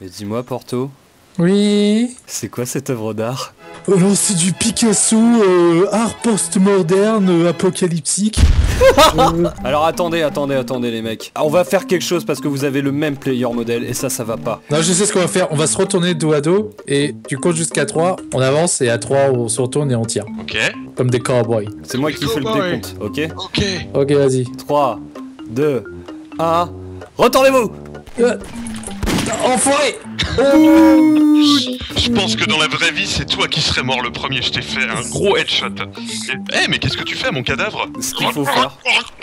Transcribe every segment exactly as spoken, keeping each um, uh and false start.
Et dis-moi, Porto, Oui. c'est quoi cette œuvre d'art? Oh non, c'est du Picasso, euh, art post-moderne, euh, apocalyptique. euh... Alors attendez, attendez, attendez les mecs. Ah, on va faire quelque chose parce que vous avez le même player modèle et ça, ça va pas. Non, je sais ce qu'on va faire. On va se retourner dos à dos et tu comptes jusqu'à trois, on avance et à trois, on se retourne et on tire. Ok. Comme des cowboys. C'est moi qui fais le décompte, ok? Ok. Ok, vas-y. trois, deux, un... Retournez-vous! Euh... Enfoiré! Je pense que dans la vraie vie, c'est toi qui serais mort le premier. Je t'ai fait un gros headshot. Eh, mais qu'est-ce que tu fais à mon cadavre? Ce qu'il faut faire.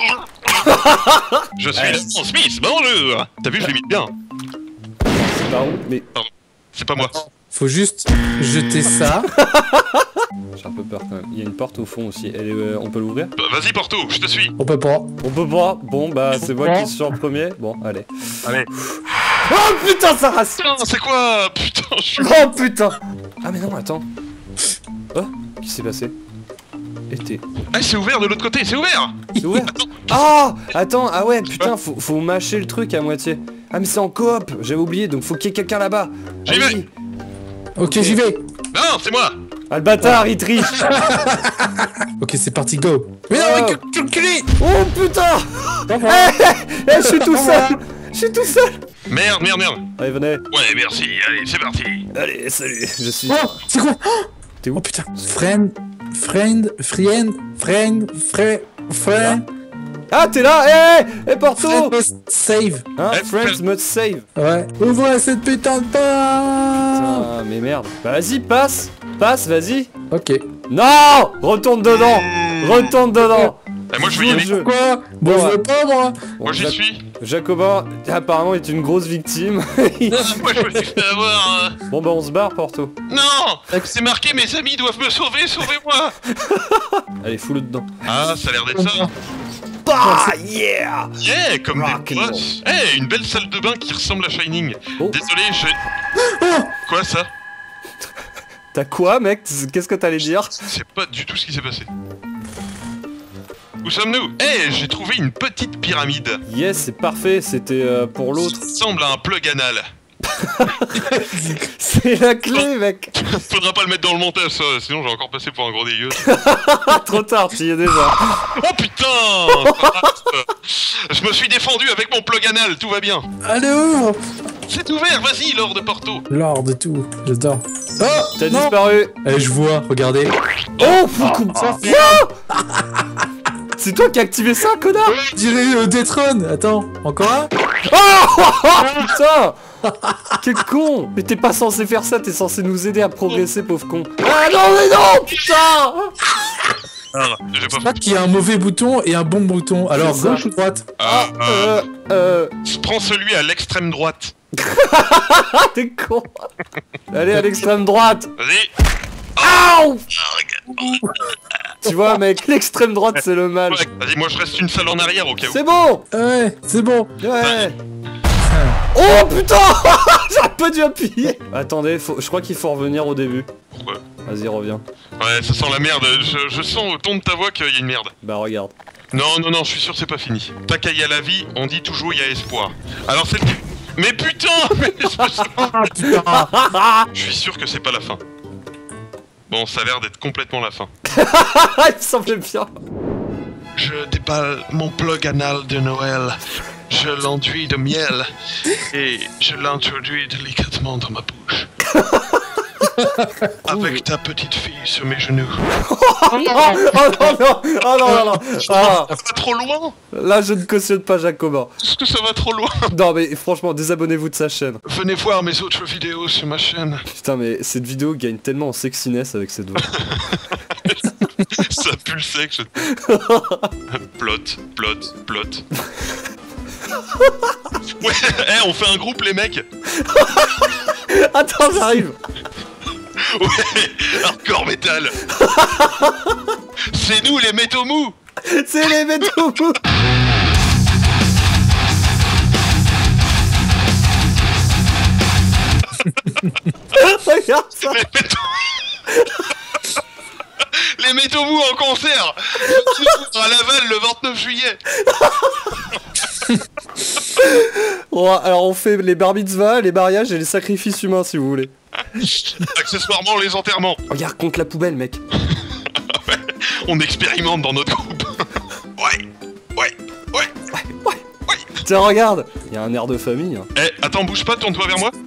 Je suis Laurent Smith, bonjour. T'as vu, je l'imite bien. C'est pas où, mais... C'est pas moi. Faut juste jeter ça. J'ai un peu peur quand même. Il y a une porte au fond aussi. Elle est, euh, on peut l'ouvrir? Bah, vas-y, Porto, je te suis. On peut pas. On peut pas. Bon bah c'est moi qui suis en premier. Bon allez. Allez. Oh putain ça rase. Putain, c'est quoi? Putain, je suis... Oh putain. Ah mais non attends. Oh, qu'est-ce qui s'est passé? Été. Ah, c'est ouvert de l'autre côté, c'est ouvert. C'est ouvert. Ah attends, ah ouais putain, faut, faut mâcher le truc à moitié. Ah mais c'est en coop, j'avais oublié, donc faut qu'il y ait quelqu'un là-bas. J'y vais. Ok, j'y vais. Non, c'est moi. Ah le bâtard, il triche. Ok, c'est parti, go. Mais non, mais que tu le cries. Oh putain. Eh, eh, je suis tout seul. Je suis tout seul. Merde, merde, merde. Allez venez. Ouais, merci, allez, c'est parti. Allez salut, je suis... Oh, c'est quoi? T'es où? Oh putain. Friend, friend, friend, friend, friend, friend. Ah t'es là. Eh, eh, Porto. Friend must save. Hein, Eh, friends friend. must save. Ouais. Ouvre cette putain de porte. Ah mais merde. Bah vas-y, passe. Passe, vas-y. Ok. Non. Retourne dedans. Retourne dedans. Eh, moi, je vais y aller. Jeu. Quoi? Bon, Bon, je ouais. veux pas, moi. Bon, Moi, j'y Jac- suis. Jacobin, apparemment, est une grosse victime. Moi, je me suis fait avoir. euh. Bon bah on se barre, Porto. Non, c'est marqué, mes amis doivent me sauver, sauvez-moi. Allez, fous-le dedans. Ah, ça a l'air d'être ça. Bah, yeah. Yeah, comme Rock des and boss. Eh, une belle salle de bain qui ressemble à Shining. Oh. Désolé, je... Quoi, ça? T'as quoi, mec? Qu'est-ce que t'allais dire? C'est pas du tout ce qui s'est passé. Où sommes-nous? Eh, j'ai trouvé une petite pyramide. Yes, c'est parfait, c'était euh, pour l'autre. Ça ressemble à un plug anal. C'est la clé, mec. Faudra pas le mettre dans le montage, ça, sinon j'ai encore passé pour un gros dégueu. Ah, trop tard, tu y es déjà. Oh putain. Je me suis défendu avec mon plug anal, tout va bien. Allez, ouvre. C'est ouvert, vas-y, Lord de Porto. L'or de tout. J'adore. Oh, T'as non. disparu. Eh, je vois, regardez. Oh, comme ça. C'est toi qui as activé ça, connard. Je dirais euh, Detron. Attends, encore un? Oh, putain. Quel con. Mais t'es pas censé faire ça, t'es censé nous aider à progresser, pauvre con. Ah non, mais non, putain. Ah, j'ai pas Je crois qu'il y a un mauvais bouton et un bon bouton. Alors, C'est ça. gauche ou droite? Ah, euh, Euh, euh... prends celui à l'extrême droite. Ah, t'es con. Allez, à l'extrême droite. Vas-y. Aouh. Tu vois, mec, l'extrême droite, c'est le mal. Ouais, vas-y, moi je reste une salle en arrière au cas où. C'est bon. Ouais, c'est bon. Ouais. Oh putain. J'aurais pas dû appuyer. Attendez, faut... je crois qu'il faut revenir au début. Pourquoi? Vas-y, reviens. Ouais, ça sent la merde. Je, je sens au ton de ta voix qu'il y a une merde. Bah regarde. Non, non, non, je suis sûr que c'est pas fini. Tant qu'il y a la vie, on dit toujours il y a espoir. Alors c'est le... Mais putain, mais je, Ah putain. je suis sûr que c'est pas la fin. Bon, ça a l'air d'être complètement la fin. Il me semblait bien. Je déballe mon plug anal de Noël. Je l'enduis de miel. Et je l'introduis délicatement dans ma bouche. Avec ta petite fille sur mes genoux. Oh non, oh non, non, oh non, non, non. Ah, Ça va trop loin. là, je ne cautionne pas Jacobin. Est-ce que ça va trop loin? Non, mais franchement, désabonnez-vous de sa chaîne. Venez voir mes autres vidéos sur ma chaîne. Putain, mais cette vidéo gagne tellement en sexiness avec cette voix. Ça pue le sexe. Plot, plot, plot. Ouais, eh, on fait un groupe les mecs. Attends, j'arrive. Ouais, hardcore metal. C'est nous les métaux mous. C'est les métaux mous. Regarde ça. Les métaux... Les métaux mous en concert. À Laval le vingt-neuf juillet. Bon, alors on fait les bar mitzvahs, les mariages et les sacrifices humains si vous voulez. Accessoirement, les enterrements. Regarde, compte la poubelle, mec. On expérimente dans notre groupe. Ouais, ouais, ouais, Ouais, ouais. ouais. Tiens, regarde. Il y a un air de famille. Hein. Eh, attends, bouge pas, tourne-toi vers moi.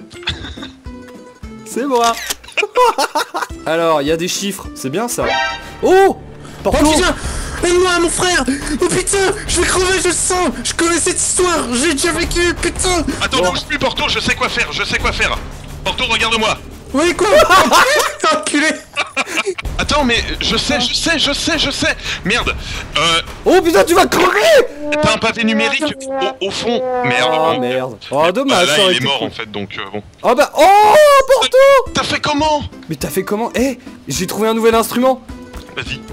C'est moi. Alors, il y a des chiffres. C'est bien ça. Oh, Porto. Oh putain! Aide-moi, mon frère! Oh putain! Je vais crever, je le sens! Je connais cette histoire! J'ai déjà vécu, putain! Attends, Bon. bouge plus, Porto, je sais quoi faire, je sais quoi faire. Porto, regarde-moi. Oui, quoi? Enculé! Attends, mais je sais, je sais, je sais, je sais. Merde. Euh, Oh putain, tu vas crever. t'as un pavé numérique au, au fond. Merde. Oh bon. merde. Oh Bah, dommage. là, ça aurait il est été mort cool. en fait, donc euh, bon. Oh bah. Oh, Porto. T'as fait comment? Mais t'as fait comment? Eh, j'ai trouvé un nouvel instrument. Vas-y.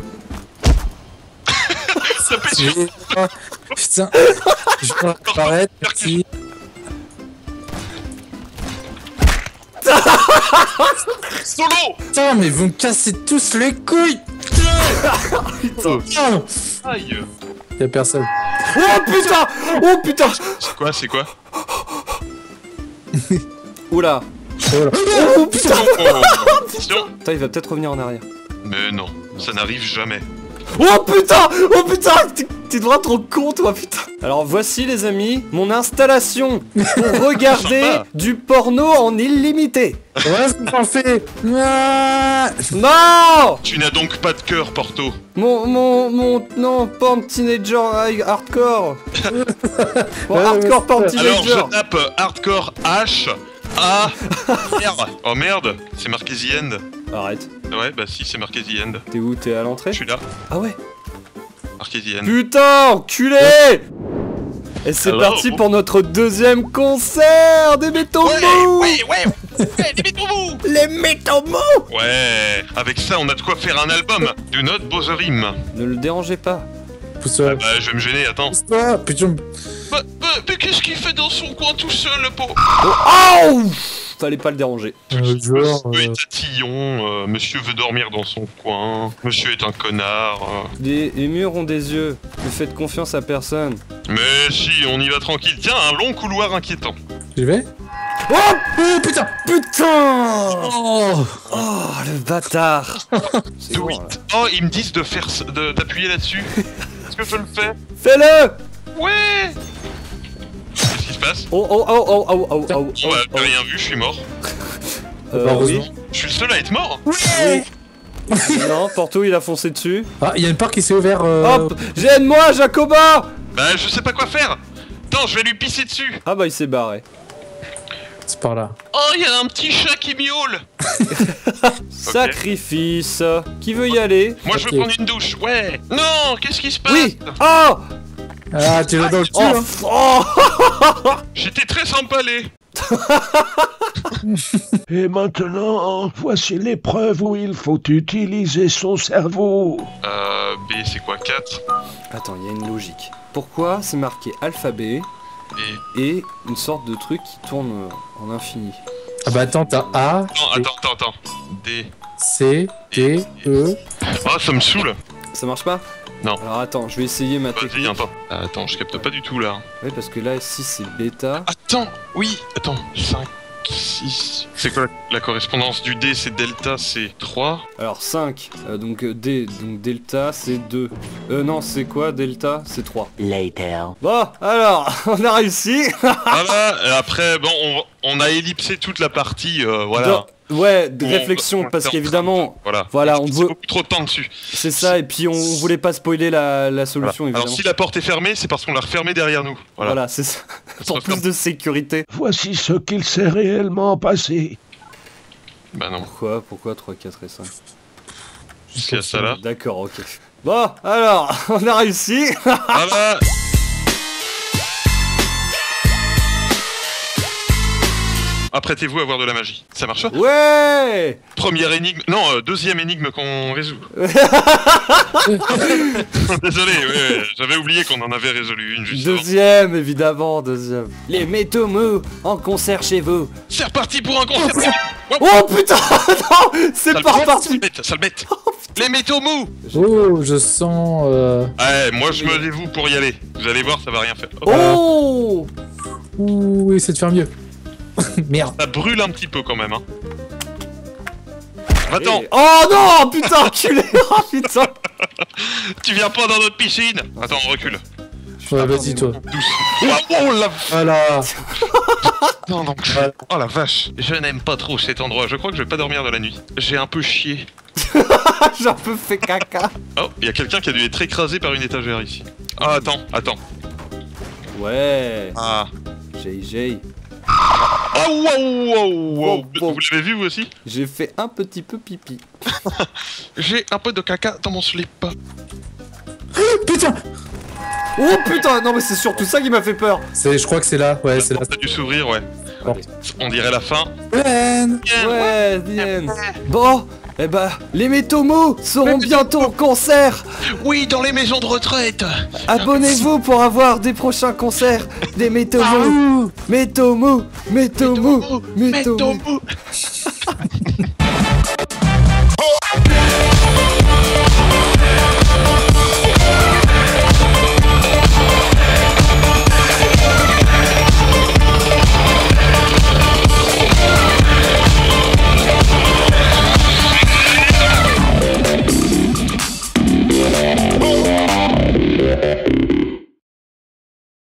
Ça pète sur... Putain! Je vais apparaître, merci. Solo. Putain, mais vous me cassez tous les couilles! Putain. Putain! Aïe. Y'a personne. Oh putain. Oh putain. C'est quoi, c'est quoi? Oula. Oh là. Oh putain. Oh, attention. Putain, il va peut-être revenir en arrière. Mais non, ça n'arrive jamais. Oh putain. Oh putain. T'es- T'es vraiment trop con toi putain. Alors voici les amis mon installation pour regarder Sympa. du porno en illimité. Ouais, c'est parfait! Ah. Non. Tu n'as donc pas de cœur, Porto. Mon mon mon non porn teenager high- hardcore. Bon, Ouais, hardcore ouais, porn ouais. Alors teenager. je tape euh, hardcore H A R. Oh merde, c'est marqué The End. Arrête. Ouais, bah si, c'est marqué The End. T'es où? T'es à l'entrée? Je suis là, Ah ouais. marqué The End. Putain, enculé. Et c'est Alors, parti bon. pour notre deuxième concert des métaux mous. ouais, ouais, ouais, les métaux mous. Les métaux mous. Ouais, avec ça on a de quoi faire un album. Do not bother him. Ne le dérangez pas. Pousse-toi. Bah je vais me gêner, attends. Pousse-toi! Putain! Bah, bah, mais qu'est-ce qu'il fait dans son coin tout seul, le pauvre? Oh, oh. Fallait pas le déranger. Euh, genre, Monsieur euh, est tatillon, euh, monsieur veut dormir dans son coin, monsieur est un connard. euh. Les, les murs ont des yeux. Ne faites confiance à personne. Mais si, on y va tranquille. Tiens, un long couloir inquiétant. J'y vais? Oh Oh putain! putain. Oh! Oh le bâtard. C'est Do bon, it. là. Oh, ils me disent de faire, ce- de- d'appuyer là-dessus. Est-ce que je le fais? Fais-le. Ouais. Qu'est-ce qui se passe? Oh oh oh oh oh oh oh. Bon, bah, oh, j'ai rien vu, je suis mort. Euh, Heureusement. oui. Je suis le seul à être mort. Oui. Non, Porto il a foncé dessus. Ah, il y a une porte qui s'est ouverte. Euh... Hop, gêne-moi, Jacoba. Bah, je sais pas quoi faire. Attends, je vais lui pisser dessus. Ah bah il s'est barré. C'est par là. Oh, il y a un petit chat qui miaule. Sacrifice. Qui veut y aller? Moi, je veux Ok. prendre une douche. Ouais. Non, qu'est-ce qui se passe? Oui. Oh. Ah, tu l'as dans le cul, Oh, hein. f- oh. J'étais très emballé. Et maintenant, voici l'épreuve où il faut utiliser son cerveau. Euh, B, c'est quoi? quatre. Attends, il y a une logique. Pourquoi c'est marqué alphabet Et... et une sorte de truc qui tourne en infini? Ah bah attends, t'as A, Non, attends, attends, attends. D. C, D, E. Ah, ça me saoule. Ça marche pas? Non. Alors attends, je vais essayer ma Vas-y, technique. attends. Ah, attends, je capte pas du tout là. Oui, parce que là, si c'est bêta. Attends, oui, attends. cinq, six. C'est quoi la, la correspondance du D? C'est delta, c'est trois. Alors cinq, euh, donc euh, D, donc delta c'est deux. Euh non, c'est quoi delta? C'est trois. Later. Bon, alors, on a réussi. Ah bah, et après, bon, on, on a ellipsé toute la partie, euh, voilà. Dans- Ouais, de Où on- réflexion, on parce était en qu'évidemment, Voilà. Voilà, on C'est veut- beaucoup trop de temps dessus. c'est ça, et puis on voulait pas spoiler la, la solution, Voilà. Alors évidemment. si la porte est fermée, c'est parce qu'on l'a refermée derrière nous. Voilà. Voilà, c'est ça. Ça Pour se plus referme. de sécurité. Voici ce qu'il s'est réellement passé. Bah non. Pourquoi Pourquoi trois, quatre et cinq? Jusqu'à ça là. D'accord, ok. Bon, alors, on a réussi. Ah bah. Apprêtez-vous à voir de la magie. Ça marche pas? Ouais. Première énigme. Non, euh, deuxième énigme qu'on résout. Désolé, ouais, ouais, j'avais oublié qu'on en avait résolu une juste avant. Deuxième, évidemment, deuxième. Les métaux mous en concert chez vous. C'est reparti pour un concert. Oh putain, non, c'est Sale pas bête, reparti. sale bête, sale bête. Les métaux mous. Oh, je sens... Euh... Ouais, moi je me dévoue pour y aller. Vous allez voir, ça va rien faire. Hop. Oh. Ouh, essaie de faire mieux. Merde. Ça brûle un petit peu quand même, hein. Va-t'en. Oh non, putain, culé. Oh putain. Tu viens pas dans notre piscine. Attends, on recule. Ouais, vas-y, toi. Douce. Oh, oh la... Voilà. Non, donc... Oh la vache. Je n'aime pas trop cet endroit. Je crois que je vais pas dormir de la nuit. J'ai un peu chié. J'ai un peu fait caca. Oh, il y a quelqu'un qui a dû être écrasé par une étagère ici. Ah, attends, attends. Ouais. Ah. J'ai, j'ai. Oh, wow, wow, wow. Wow, wow. Vous l'avez vu, vous aussi? J'ai fait un petit peu pipi. J'ai un peu de caca dans mon slip. Putain. Oh putain, non mais c'est surtout ça qui m'a fait peur. C'est, je crois que c'est là, ouais, c'est là. Ça a dû s'ouvrir, ouais. Bon. On dirait la fin. Ben. Ouais, bien. Bon, eh ben, les métaux mous seront bientôt au concert. Oui, dans les maisons de retraite. Abonnez-vous pour avoir des prochains concerts des métaux mous. Métaux mous, métaux mous, métaux mous.